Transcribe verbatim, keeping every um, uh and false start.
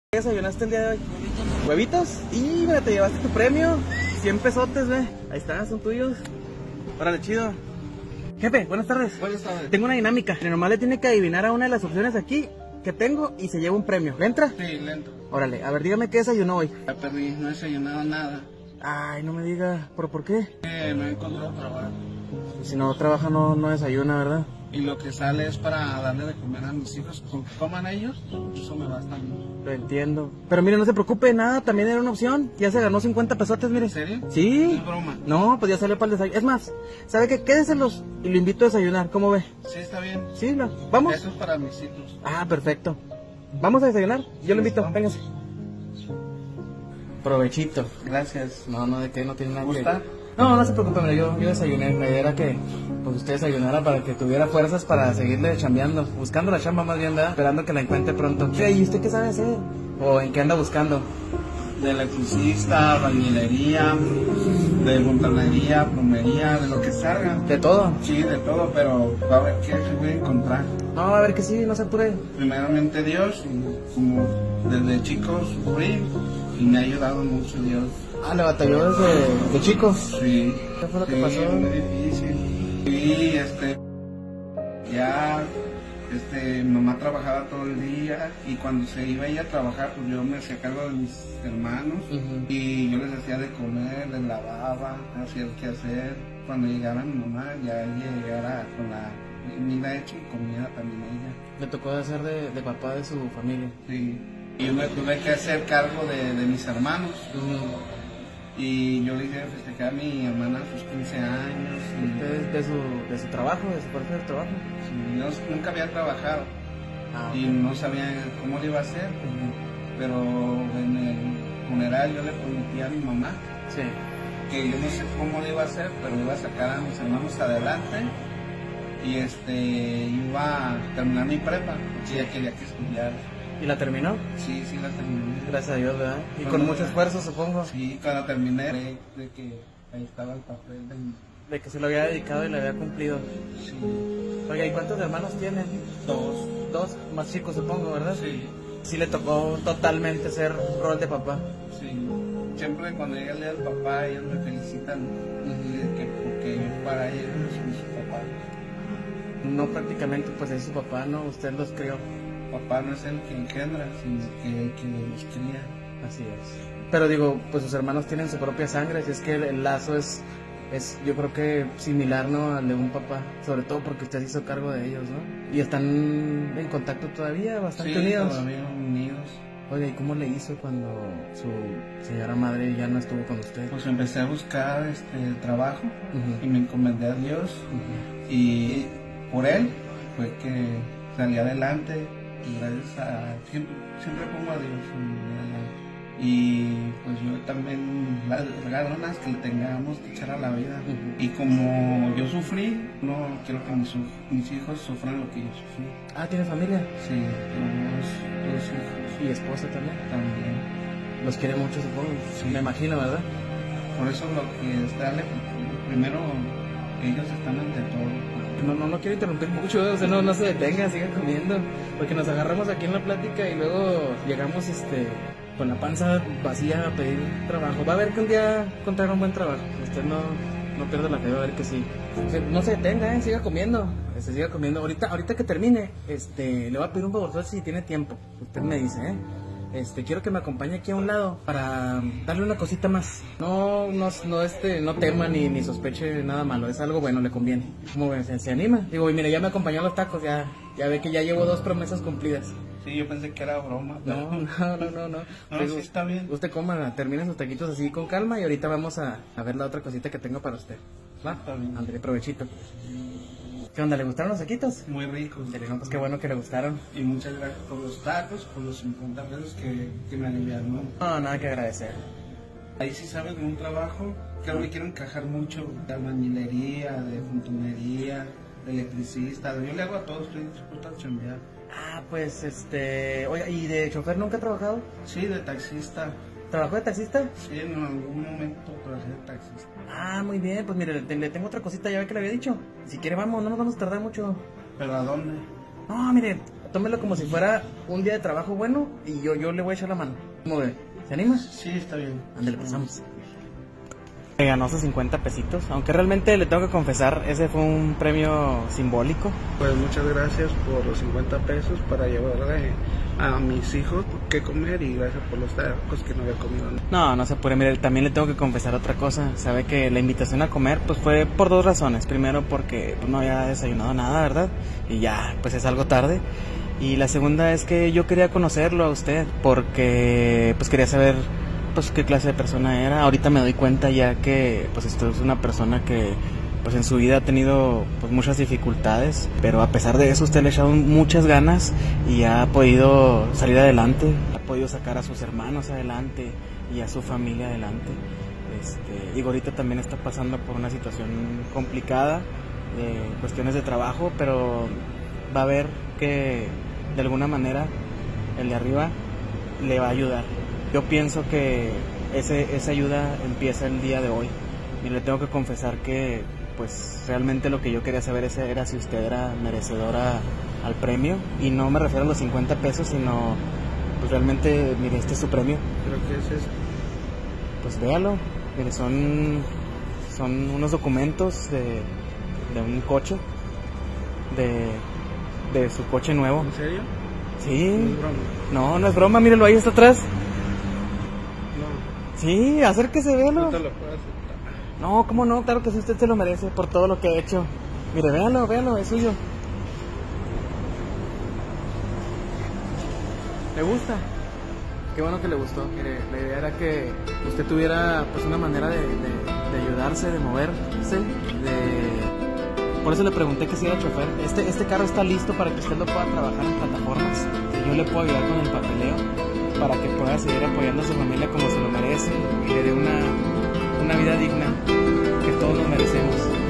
¿Qué desayunaste el día de hoy? ¿Huevitos? Y mira, te llevaste tu premio. cien pesotes, ve. Ahí están, son tuyos. Órale, chido. Jefe, buenas tardes. Buenas tardes. Tengo una dinámica. Nomás le tiene que adivinar a una de las opciones aquí que tengo y se lleva un premio. ¿Le entra? Sí, lento. Órale, a ver, dígame qué desayunó hoy. Ya perdí, no he desayunado nada. Ay, no me diga. ¿Pero por qué? Eh, no he encontrado trabajo. Si no trabaja, no, no desayuna, ¿verdad? Y lo que sale es para darle de comer a mis hijos. Con que coman ellos, eso me basta a mí. Lo entiendo. Pero mire, no se preocupe, nada, también era una opción. Ya se ganó cincuenta pesotes, mire. ¿En serio? Sí. Es broma. No, pues ya salió para el desayuno. Es más, ¿sabe qué? Quédeselos y lo invito a desayunar. ¿Cómo ve? Sí, está bien. Sí, no. ¿Vamos? Eso es para mis hijos. Ah, perfecto. ¿Vamos a desayunar? Yo lo invito, véngase. Provechito. Gracias. No, no, de qué, no tiene nada que... ¿Gusta? No, no se preocupe, mire, yo, yo desayuné. La idea era que pues usted desayunara para que tuviera fuerzas para seguirle chambeando. Buscando la chamba más bien, ¿verdad? Esperando que la encuentre pronto. ¿Qué? ¿Y usted qué sabe hacer? ¿O en qué anda buscando? De electricista, bañilería, de fontanería, plomería, de lo que salga. ¿De todo? Sí, de todo, pero va a ver qué se voy a encontrar. No, a ver que sí, no se apure. Primeramente Dios, y como desde chico sufrí y me ha ayudado mucho Dios. Ah, ¿le batalló desde de chico? Sí. ¿Qué fue lo que Sí, pasó? muy difícil. Y este, ya, este, mi mamá trabajaba todo el día y cuando se iba ella a trabajar, pues yo me hacía cargo de mis hermanos. Uh-huh. Y yo les hacía de comer, les lavaba, hacía el quehacer. Cuando llegara mi mamá, ya ella llegara con la comida hecha y comida también ella. Le tocó de ser de, de papá de su familia. Sí. Y yo me tuve que hacer cargo de, de mis hermanos. Uh-huh. Y yo le hice festejar a mi hermana sus quince años. Y ¿Usted de su, de su trabajo, de su parte del trabajo? sí, yo nunca había trabajado Ah, y no sabía cómo le iba a hacer. uh-huh. Pero en el funeral yo le prometí a mi mamá Sí. que yo no sé cómo le iba a hacer, pero iba a sacar a mis hermanos adelante y este iba a terminar mi prepa, porque ella quería que estudiara. ¿Y la terminó? Sí, sí la terminé. Gracias a Dios, ¿verdad? Y Cuando- con mucho esfuerzo, supongo. Sí, cuando terminé de, de que ahí estaba el papel de mi... De que se lo había dedicado y le había cumplido. Sí, Oiga, ¿y cuántos hermanos tienen? dos. Dos, más chicos, supongo, ¿verdad? Sí, Sí le tocó totalmente ser rol de papá. sí. Siempre cuando llega el día del papá, ellos me felicitan de que, porque para ellos soy su papá. No prácticamente, pues es su papá, ¿no? Usted los crió. Papá no es el que engendra, sino que el que los cría. Así es. Pero digo, pues sus hermanos tienen su propia sangre, así es que el lazo es, es yo creo que similar, ¿no? Al de un papá. Sobre todo porque usted se hizo cargo de ellos, ¿no? Y están en contacto todavía, bastante Sí, unidos. todavía unidos. Oiga, ¿y cómo le hizo cuando su señora madre ya no estuvo con usted? Pues empecé a buscar este trabajo Ujú. y me encomendé a Dios. Ujú. Y por él fue que salí adelante. Y gracias a... Siempre, siempre pongo a Dios en mi vida. Y pues yo también, las ganas que le tengamos que echar a la vida. Ujú. Y como yo sufrí, no quiero que mis, su- mis hijos sufran lo que yo sufrí. Ah, ¿tiene familia? Sí, tengo dos, dos hijos Y esposa también. también. Los quiere mucho, supongo. Sí. Me imagino, ¿verdad? Por eso lo que es darle, primero ellos están ante todo. No, no, no quiero interrumpir mucho, o sea, no, no se detenga, siga comiendo, porque nos agarramos aquí en la plática y luego llegamos este con la panza vacía a pedir trabajo. Va a ver que un día encontrar un buen trabajo, usted no, no pierda la fe, va a ver que sí. O sea, no se detenga, eh, siga comiendo, este, siga comiendo. Ahorita, ahorita que termine, este, le voy a pedir un favor si tiene tiempo, usted me dice, ¿eh? Este, quiero que me acompañe aquí a un lado para darle una cosita más. No, no, no, este, no tema ni, ni sospeche nada malo, es algo bueno, le conviene. ¿Cómo ve? ¿Se, se anima? Digo, y mire, ya me acompañó a los tacos, ya, ya ve que ya llevo dos promesas cumplidas. Sí, yo pensé que era broma. No, pero- no, no, no, no. No, Pues, sí está bien. Usted coma, termine sus taquitos así con calma y ahorita vamos a, a ver la otra cosita que tengo para usted. ¿Va? Está bien. Ándale, provechito. ¿Qué onda? ¿Le gustaron los taquitos? Muy ricos. Ándale, no, pues qué bueno que le gustaron. Y muchas gracias por los tacos, por los cincuenta pesos que, que me aliviaron. ¿no? No, nada que agradecer. Ahí sí saben de un trabajo que me quiero encajar mucho, de albañilería, de fontanería, de electricista. Yo le hago a todos, estoy dispuesto a chambear. Ah, pues este... Oiga, ¿y de chofer nunca ha trabajado? Sí, de taxista. ¿Trabajó de taxista? Sí, en algún momento trabajé de taxista. Ah, muy bien, pues mire, le, le tengo otra cosita, ya ve que le había dicho. Si quiere vamos, no nos vamos a tardar mucho. ¿Pero a dónde? No, mire, tómelo como si fuera un día de trabajo bueno y yo, yo le voy a echar la mano. ¿Cómo ve? ¿Se anima? Sí, está bien. Ándale, pasamos. Me ganó esos cincuenta pesitos, aunque realmente le tengo que confesar, ese fue un premio simbólico. Pues muchas gracias por los cincuenta pesos para llevarle a mis hijos qué comer y gracias por los tacos que no había comido. No, no se puede, mire, también le tengo que confesar otra cosa. Sabe que la invitación a comer pues fue por dos razones. Primero porque pues, no había desayunado nada, ¿verdad? Y ya, pues es algo tarde. Y la segunda es que yo quería conocerlo a usted porque pues quería saber pues qué clase de persona era. Ahorita me doy cuenta ya que pues esto es una persona que pues en su vida ha tenido pues muchas dificultades, pero a pesar de eso usted le ha echado muchas ganas y ha podido salir adelante, ha podido sacar a sus hermanos adelante y a su familia adelante. Este, digo, ahorita también está pasando por una situación complicada, eh, cuestiones de trabajo, pero va a ver que de alguna manera el de arriba le va a ayudar. Yo pienso que ese, esa ayuda empieza el día de hoy y le tengo que confesar que pues realmente lo que yo quería saber era si usted era merecedora al premio, y no me refiero a los cincuenta pesos, sino pues realmente, mire, este es su premio. ¿Pero qué es esto? Pues véalo, mire, son, son unos documentos de, de un coche, de, de su coche nuevo. ¿En serio? Sí. No es broma. No, no es broma, mírelo, ahí está atrás. No. Sí, acérquese, véalo. No te lo puedo aceptar. No, ¿cómo no? Claro que sí, usted se lo merece por todo lo que ha hecho. Mire, véalo, véalo, es suyo. ¿Le gusta? Qué bueno que le gustó. Mire, la idea era que usted tuviera pues una manera de, de, de ayudarse, de moverse, de... Por eso le pregunté que si era chofer. Este, este carro está listo para que usted lo pueda trabajar en plataformas. Que yo le puedo ayudar con el papeleo para que pueda seguir apoyando a su familia como se lo merece y le dé una, una vida digna que todos nos merecemos.